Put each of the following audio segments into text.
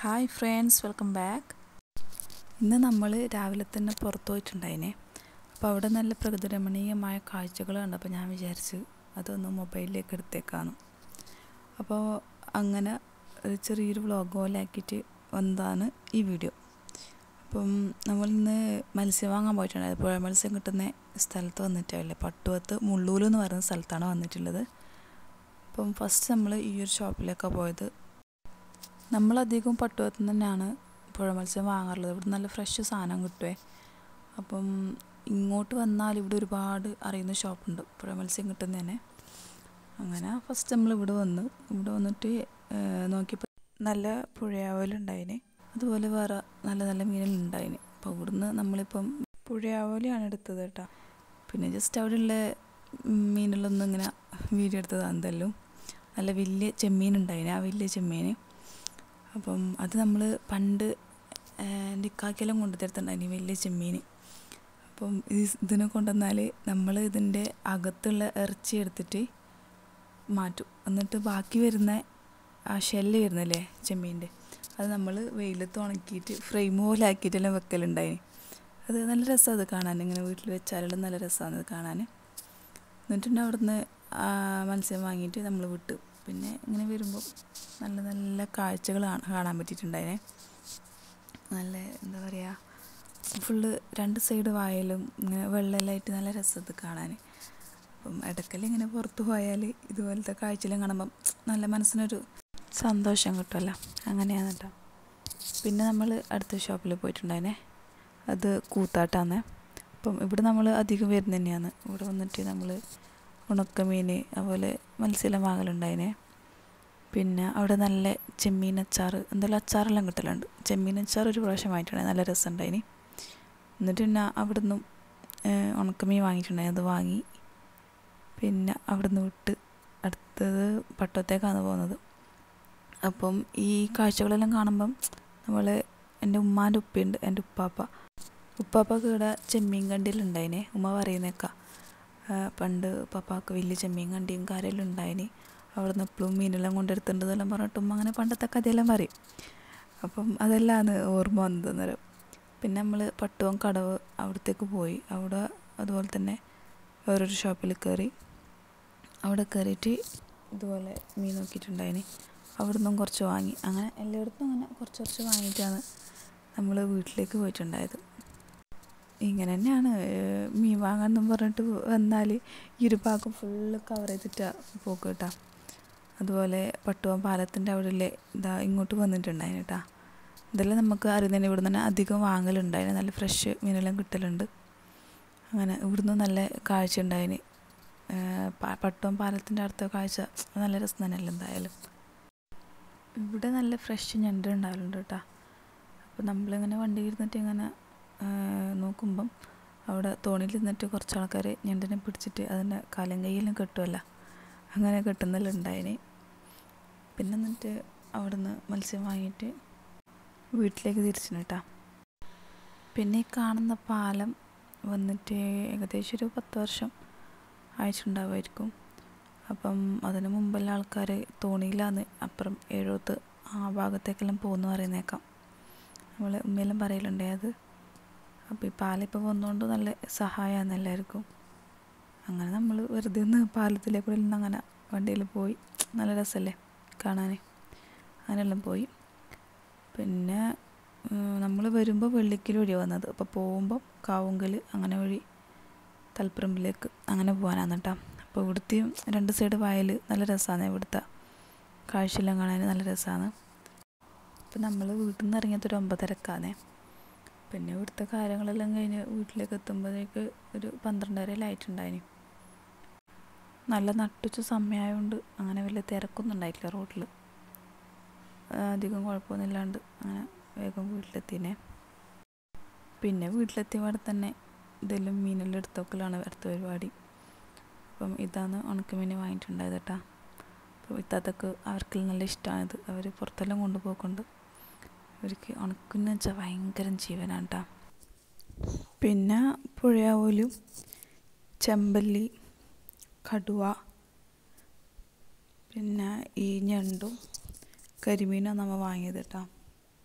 Hi friends, welcome back. ഇന്ന് നമ്മൾ രാവിലെ തന്നെ പുറത്തു പോയിട്ടുണ്ടായിനെ. അപ്പോൾ അവിടെ നല്ല പ്രകൃതിരമണീയമായ കാഴ്ചകൾ കണ്ടപ്പോൾ ഞാൻ വിചാരിച്ച് അതൊന്ന് മൊബൈലിലേക്ക് എടുത്തേക്കാന്ന്. അപ്പോൾ അങ്ങനെ ഒരു ചെറിയൊരു വ്ളോഗ് പോലെ ആക്കിയിട്ട് വന്നതാണ് ഈ വീഡിയോ. അപ്പം നമ്മളിന്ന് മത്സ്യം വാങ്ങാൻ പോയിട്ടുണ്ടായത്. പുഴ മത്സ്യം കിട്ടുന്ന സ്ഥലത്ത് വന്നിട്ടല്ലേ, പട്ടുവത്ത് മുള്ളൂല് എന്ന് പറയുന്ന സ്ഥലത്താണ് വന്നിട്ടുള്ളത്. അപ്പം ഫസ്റ്റ് നമ്മൾ ഈ ഒരു ഷോപ്പിലേക്കാണ് പോയത്. നമ്മളധികം പട്ടുവത്ത് തന്നെയാണ് പുഴ മത്സ്യം വാങ്ങാറുള്ളത്. ഇവിടെ നല്ല ഫ്രഷ് സാധനം കിട്ടുമേ. അപ്പം ഇങ്ങോട്ട് വന്നാൽ ഇവിടെ ഒരുപാട് അറിയുന്ന ഷോപ്പുണ്ട് പുഴ മത്സ്യം കിട്ടുന്നതന്നെ. അങ്ങനെ ഫസ്റ്റ് നമ്മൾ ഇവിടെ വന്നിട്ട് നോക്കിയപ്പോൾ നല്ല പുഴയാവലുണ്ടായിന്, അതുപോലെ വേറെ നല്ല നല്ല മീനുകളുണ്ടായിന്. അപ്പോൾ ഇവിടുന്ന് നമ്മളിപ്പം പുഴയാവലാണ് എടുത്തത് കേട്ടോ. പിന്നെ ജസ്റ്റ് അവിടെയുള്ള മീനുകളൊന്നും ഇങ്ങനെ വീഡിയോ എടുത്തതാണ്. എന്തെല്ലാം നല്ല വലിയ ചെമ്മീൻ ഉണ്ടായിന്, ആ വലിയ ചെമ്മീൻ. അപ്പം അത് നമ്മൾ പണ്ട് എൻ്റെ ഇക്കാക്കെല്ലാം കൊണ്ടുതരുത്തുണ്ടായിന് വലിയ ചെമ്മീൻ. അപ്പം ഇതിനെ കൊണ്ടുവന്നാൽ നമ്മൾ ഇതിൻ്റെ അകത്തുള്ള ഇറച്ചി എടുത്തിട്ട് മാറ്റും. എന്നിട്ട് ബാക്കി വരുന്ന ആ ഷെല്ല് വരുന്നില്ലേ ചെമ്മീൻ്റെ, അത് നമ്മൾ വെയിലത്ത് ഉണക്കിയിട്ട് ഫ്രെയിം പോലെ ആക്കിയിട്ടെല്ലാം വെക്കലുണ്ടായിന്. അത് നല്ല രസമാണ് അത് കാണാൻ. ഇങ്ങനെ വീട്ടിൽ വെച്ചാലെല്ലാം നല്ല രസമാണ് അത് കാണാൻ. എന്നിട്ടുണ്ട് അവിടുന്ന് മത്സ്യം വാങ്ങിയിട്ട് നമ്മൾ വിട്ടു. പിന്നെ ഇങ്ങനെ വരുമ്പോൾ നല്ല നല്ല കാഴ്ചകൾ കാണാൻ പറ്റിയിട്ടുണ്ടായിനെ. നല്ല എന്താ പറയുക, ഫുള്ള് രണ്ട് സൈഡ് വായലും ഇങ്ങനെ വെള്ളമെല്ലാമായിട്ട് നല്ല രസത്ത് കാണാൻ. അപ്പം ഇടയ്ക്കൽ ഇങ്ങനെ പുറത്ത് പോയാൽ ഇതുപോലത്തെ കാഴ്ചയെല്ലാം കാണുമ്പം നല്ല മനസ്സിനൊരു സന്തോഷം കിട്ടുമല്ലോ. അങ്ങനെയാണ് കേട്ടോ. പിന്നെ നമ്മൾ അടുത്ത ഷോപ്പിൽ പോയിട്ടുണ്ടായിനെ, അത് കൂത്താട്ടാണ്. അപ്പം ഇവിടെ നമ്മൾ അധികം വരുന്നത് തന്നെയാണ്. ഇവിടെ വന്നിട്ട് നമ്മൾ ഉണക്കമീൻ അതുപോലെ മത്സ്യമെല്ലാം വാങ്ങലുണ്ടായിനെ. പിന്നെ അവിടെ നല്ല ചെമ്മീൻ അച്ചാർ, എന്തെല്ലാം അച്ചാറെല്ലാം കിട്ടലുണ്ട്. ചെമ്മീൻ അച്ചാർ ഒരു പ്രാവശ്യം വാങ്ങിയിട്ടുണ്ടായി, നല്ല രസമുണ്ടായിന്. എന്നിട്ട് പിന്നെ അവിടെ നിന്നും ഉണക്കമീൻ വാങ്ങിയിട്ടുണ്ടായി, അത് വാങ്ങി. പിന്നെ അവിടെ നിന്ന് വിട്ട് അടുത്തത് പട്ടത്തേക്കാണ് പോകുന്നത്. അപ്പം ഈ കാഴ്ചകളെല്ലാം കാണുമ്പം നമ്മൾ എൻ്റെ ഉമ്മാൻ്റെ ഉപ്പയുണ്ട്, എൻ്റെ ഉപ്പാപ്പക്ക് ഇവിടെ ചെമ്മീൻ കണ്ടിലുണ്ടായിനെ. ഉമ്മ പറയുന്നേക്ക പണ്ട് പപ്പാക്ക് വലിയ ചെമ്മീൻ കണ്ടിയും കാര്യമെല്ലാം ഉണ്ടായിന്. അവിടെ നിന്ന് എപ്പോഴും മീനെല്ലാം കൊണ്ടെടുത്തിട്ടുണ്ടെന്നെല്ലാം പറഞ്ഞിട്ടും അങ്ങനെ പണ്ടത്തെ കഥയെല്ലാം പറയും. അപ്പം അതെല്ലാമാണ് ഓർമ്മ വന്നത് അന്നേരം. പിന്നെ നമ്മൾ പട്ടുവം കടവ് അവിടത്തേക്ക് പോയി. അവിടെ അതുപോലെ തന്നെ വേറൊരു ഷോപ്പിൽ കയറി. അവിടെ കയറിയിട്ട് ഇതുപോലെ മീൻ നോക്കിയിട്ടുണ്ടായിന്. അവിടെ നിന്നും കുറച്ച് വാങ്ങി. അങ്ങനെ എല്ലായിടത്തും അങ്ങനെ കുറച്ച് വാങ്ങിയിട്ടാണ് നമ്മൾ വീട്ടിലേക്ക് പോയിട്ടുണ്ടായത്. ഇങ്ങനെ തന്നെയാണ് മീൻ വാങ്ങാമെന്നും പറഞ്ഞിട്ട് വന്നാൽ ഈ ഒരു ഭാഗം ഫുള്ള് കവർ ചെയ്തിട്ടാണ് പോക്ക് കേട്ടോ. അതുപോലെ പട്ടുവം പാലത്തിൻ്റെ അവിടെ ഇങ്ങോട്ട് വന്നിട്ടുണ്ടായിന് കേട്ടോ. ഇതെല്ലാം നമുക്ക് അറിയുന്നതിന് ഇവിടെ തന്നെ അധികം വാങ്ങലുണ്ടായിന്. നല്ല ഫ്രഷ് മീനെല്ലാം കിട്ടലുണ്ട്. അങ്ങനെ ഇവിടുന്ന് നല്ല കാഴ്ച ഉണ്ടായിന്. പട്ടുവം പാലത്തിൻ്റെ അടുത്ത കാഴ്ച നല്ല രസം തന്നെയല്ല എന്തായാലും. ഇവിടെ നല്ല ഫ്രഷ് ഞണ്ട് ഉണ്ടാവലുണ്ട് കേട്ടോ. അപ്പോൾ നമ്മളിങ്ങനെ വണ്ടി ഇരുന്നിട്ട് ഇങ്ങനെ നോക്കുമ്പം അവിടെ തോണിയിൽ നിന്നിട്ട് കുറച്ച് ആൾക്കാർ ഞണ്ടിനെ പിടിച്ചിട്ട് അതിൻ്റെ കാലും കൈയെല്ലാം കെട്ടുമല്ലോ, അങ്ങനെ കെട്ടുന്നെല്ലാം ഉണ്ടായിന്. പിന്നെ എന്നിട്ട് അവിടെ നിന്ന് മത്സ്യം വാങ്ങിയിട്ട് വീട്ടിലേക്ക് തിരിച്ചു കേട്ടോ. പിന്നെ ഈ കാണുന്ന പാലം വന്നിട്ട് ഏകദേശം ഒരു 10 വർഷം ആയിട്ടുണ്ടാവുമായിരിക്കും. അപ്പം അതിന് മുമ്പെല്ലാം ആൾക്കാർ തോണിയിലാണ് അപ്പുറം എഴുപത്ത് ആ ഭാഗത്തേക്കെല്ലാം പോകുന്നു പറയുന്നേക്കാം. നമ്മൾ ഉമ്മയെല്ലാം പറയലുണ്ടേ അത്. അപ്പോൾ ഈ പാലിപ്പോൾ വന്നുകൊണ്ട് നല്ല സഹായമാണ് എല്ലാവർക്കും. അങ്ങനെ നമ്മൾ വെറുതെ ഒന്ന് പാലത്തിലേക്കൂടെ നിന്ന് അങ്ങനെ വണ്ടിയിൽ പോയി, നല്ല രസമല്ലേ കാണാൻ. അങ്ങനെയെല്ലാം പോയി. പിന്നെ നമ്മൾ വരുമ്പോൾ വെള്ളിക്കൽ വഴിയാണ് വന്നത്. അപ്പോൾ പോകുമ്പോൾ കാവുങ്കൽ അങ്ങനെ വഴി തലപ്പറമ്പിലേക്ക് അങ്ങനെ പോകാനാണ് കേട്ടോ. അപ്പോൾ ഇവിടുത്തെയും രണ്ട് സൈഡ് വയൽ നല്ല രസമാണ്. ഇവിടുത്തെ കാഴ്ചയെല്ലാം കാണാൻ നല്ല രസമാണ്. അപ്പോൾ നമ്മൾ വീട്ടിൽ നിന്ന് ഇറങ്ങിയതൊരു 9:30 പിന്നെ ഇവിടുത്തെ കാര്യങ്ങളെല്ലാം കഴിഞ്ഞ് വീട്ടിലേക്ക് എത്തുമ്പോഴേക്ക് ഒരു 12:30 ആയിട്ടുണ്ടായിന്. നല്ല നട്ടുച്ച സമയമായതുകൊണ്ട് അങ്ങനെ വലിയ തിരക്കൊന്നും ഉണ്ടായിട്ടില്ല റോഡിൽ. അധികം കുഴപ്പമൊന്നുമില്ലാണ്ട് അങ്ങനെ വേഗം വീട്ടിലെത്തിനെ. പിന്നെ വീട്ടിലെത്തിയപാടെ തന്നെ ഇതെല്ലാം മീനെല്ലാം എടുത്തൊക്കലാണ് അടുത്ത പരിപാടി. അപ്പം ഇതാണ് ഉണക്കമീൻ വാങ്ങിയിട്ടുണ്ടായത് കേട്ടോ. അപ്പോൾ ഇത്താത്തക്ക് അവർക്കെല്ലാം നല്ല ഇഷ്ടമാണിത്. അവർ പുറത്തെല്ലാം കൊണ്ടുപോക്കുന്നുണ്ട്. അവർക്ക് ഉണക്കെന്ന് വെച്ചാൽ ഭയങ്കര ജീവനാണ് കേട്ടോ. പിന്നെ പുഴയാവോലും ചെമ്പല്ലി, കടുവ, പിന്നെ ഈ ഞണ്ടും കരിമീനാണ് നമ്മൾ വാങ്ങിയത് കേട്ടോ.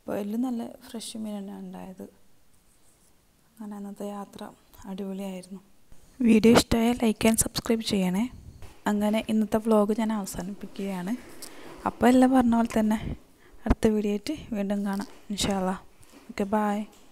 അപ്പോൾ എല്ലാം നല്ല ഫ്രഷ് മീൻ തന്നെയാണ് ഉണ്ടായത്. അങ്ങനെ അന്നത്തെ യാത്ര അടിപൊളിയായിരുന്നു. വീഡിയോ ഇഷ്ടമായാൽ ലൈക്ക് ആൻഡ് സബ്സ്ക്രൈബ് ചെയ്യണേ. അങ്ങനെ ഇന്നത്തെ വ്ലോഗ് ഞാൻ അവസാനിപ്പിക്കുകയാണ്. അപ്പോൾ എല്ലാം പറഞ്ഞ പോലെ തന്നെ അടുത്ത വീഡിയോ ആയിട്ട് വീണ്ടും കാണാം ഇൻഷാ അല്ലാഹ്. Okay, by.